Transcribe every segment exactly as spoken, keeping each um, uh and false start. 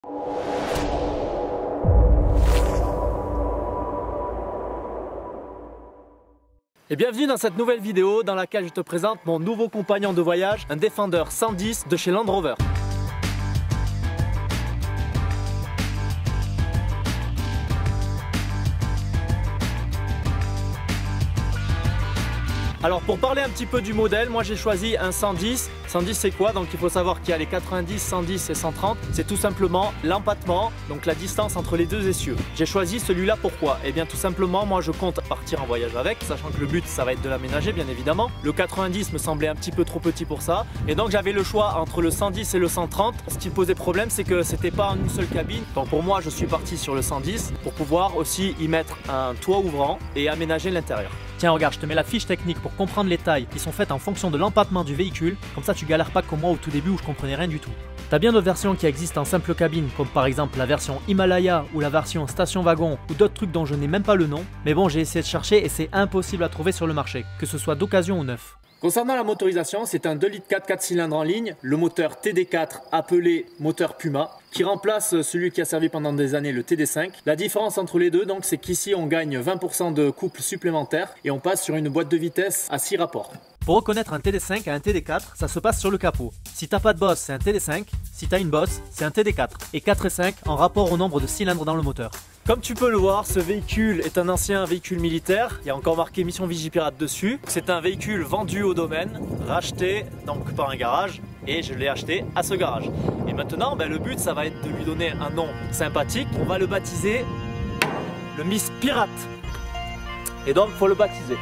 Et bienvenue dans cette nouvelle vidéo dans laquelle je te présente mon nouveau compagnon de voyage, un Defender cent dix de chez Land Rover. Alors pour parler un petit peu du modèle, moi j'ai choisi un cent dix. cent dix c'est quoi? Donc il faut savoir qu'il y a les quatre-vingt-dix, cent dix et cent trente. C'est tout simplement l'empattement, donc la distance entre les deux essieux. J'ai choisi celui-là pourquoi? Eh bien tout simplement, moi je compte partir en voyage avec, sachant que le but ça va être de l'aménager bien évidemment. Le quatre-vingt-dix me semblait un petit peu trop petit pour ça. Et donc j'avais le choix entre le cent dix et le cent trente. Ce qui posait problème c'est que c'était pas en une seule cabine. Donc pour moi je suis parti sur le cent dix pour pouvoir aussi y mettre un toit ouvrant et aménager l'intérieur. Tiens regarde, je te mets la fiche technique pour comprendre les tailles qui sont faites en fonction de l'empattement du véhicule, comme ça tu galères pas comme moi au tout début où je comprenais rien du tout. T'as bien d'autres versions qui existent en simple cabine, comme par exemple la version Himalaya ou la version station wagon ou d'autres trucs dont je n'ai même pas le nom, mais bon j'ai essayé de chercher et c'est impossible à trouver sur le marché, que ce soit d'occasion ou neuf. Concernant la motorisation, c'est un deux litres quatre, quatre cylindres en ligne, le moteur T D quatre appelé moteur Puma, qui remplace celui qui a servi pendant des années le T D cinq. La différence entre les deux, donc, c'est qu'ici on gagne vingt pour cent de couple supplémentaire et on passe sur une boîte de vitesse à six rapports. Pour reconnaître un T D cinq à un T D quatre, ça se passe sur le capot. Si t'as pas de bosse, c'est un T D cinq, si t'as une bosse, c'est un T D quatre. Et quatre et cinq en rapport au nombre de cylindres dans le moteur. Comme tu peux le voir, ce véhicule est un ancien véhicule militaire, il y a encore marqué Mission Vigipirate dessus. C'est un véhicule vendu au domaine, racheté donc par un garage, et je l'ai acheté à ce garage. Et maintenant, ben, le but ça va être de lui donner un nom sympathique, on va le baptiser le Miss Pirate. Et donc il faut le baptiser.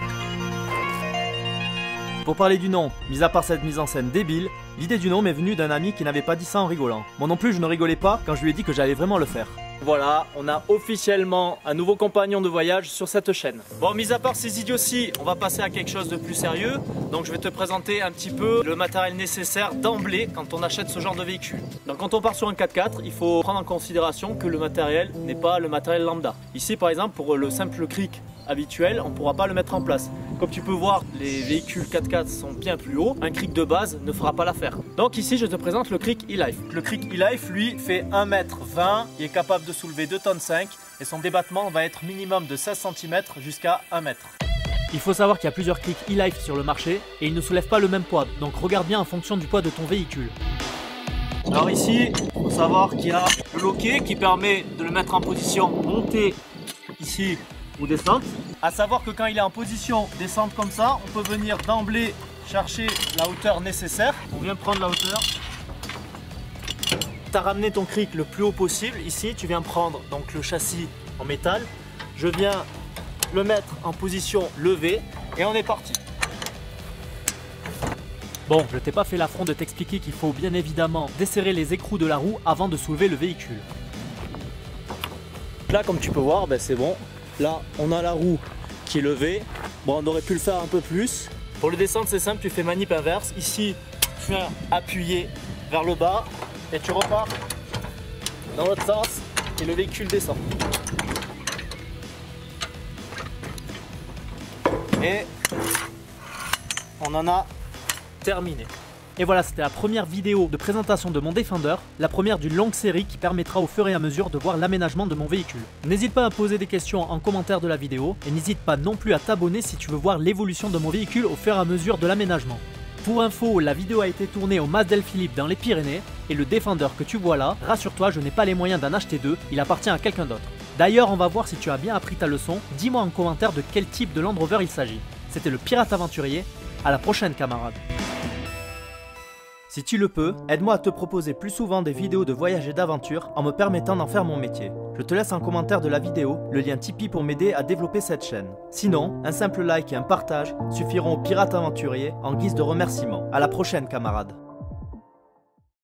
Pour parler du nom, mis à part cette mise en scène débile, l'idée du nom m'est venue d'un ami qui n'avait pas dit ça en rigolant. Moi non plus je ne rigolais pas quand je lui ai dit que j'allais vraiment le faire. Voilà, on a officiellement un nouveau compagnon de voyage sur cette chaîne. Bon, mis à part ces idioties, on va passer à quelque chose de plus sérieux. Donc je vais te présenter un petit peu le matériel nécessaire d'emblée quand on achète ce genre de véhicule. Donc quand on part sur un quatre quatre, il faut prendre en considération que le matériel n'est pas le matériel lambda. Ici par exemple, pour le simple cric habituel, on ne pourra pas le mettre en place. Comme tu peux voir, les véhicules quatre quatre sont bien plus hauts. Un cric de base ne fera pas l'affaire. Donc ici, je te présente le cric e-Life. Le cric e-Life, lui, fait un mètre vingt. Il est capable de soulever deux tonnes cinq et son débattement va être minimum de seize centimètres jusqu'à un mètre. Il faut savoir qu'il y a plusieurs crics e-Life sur le marché et ils ne soulèvent pas le même poids. Donc regarde bien en fonction du poids de ton véhicule. Alors ici, il faut savoir qu'il y a le loquet qui permet de le mettre en position montée ici ou descente. À savoir que quand il est en position descente comme ça, on peut venir d'emblée chercher la hauteur nécessaire. On vient prendre la hauteur. Tu as ramené ton cric le plus haut possible. Ici, tu viens prendre donc le châssis en métal. Je viens le mettre en position levée et on est parti. Bon, je t'ai pas fait l'affront de t'expliquer qu'il faut bien évidemment desserrer les écrous de la roue avant de soulever le véhicule. Là, comme tu peux voir, ben c'est bon. Là, on a la roue qui est levée. Bon, on aurait pu le faire un peu plus. Pour le descendre, c'est simple, tu fais manip inverse. Ici, tu viens appuyer vers le bas et tu repars dans l'autre sens et le véhicule descend. Et on en a terminé. Et voilà, c'était la première vidéo de présentation de mon Defender, la première d'une longue série qui permettra au fur et à mesure de voir l'aménagement de mon véhicule. N'hésite pas à poser des questions en commentaire de la vidéo et n'hésite pas non plus à t'abonner si tu veux voir l'évolution de mon véhicule au fur et à mesure de l'aménagement. Pour info, la vidéo a été tournée au Mas Del Philippe dans les Pyrénées et le Defender que tu vois là, rassure-toi, je n'ai pas les moyens d'en acheter deux, il appartient à quelqu'un d'autre. D'ailleurs, on va voir si tu as bien appris ta leçon, dis-moi en commentaire de quel type de Land Rover il s'agit. C'était le Pirate Aventurier, à la prochaine camarade. Si tu le peux, aide-moi à te proposer plus souvent des vidéos de voyage et d'aventure en me permettant d'en faire mon métier. Je te laisse en commentaire de la vidéo le lien Tipeee pour m'aider à développer cette chaîne. Sinon, un simple like et un partage suffiront au Pirate Aventurier en guise de remerciement. À la prochaine camarade.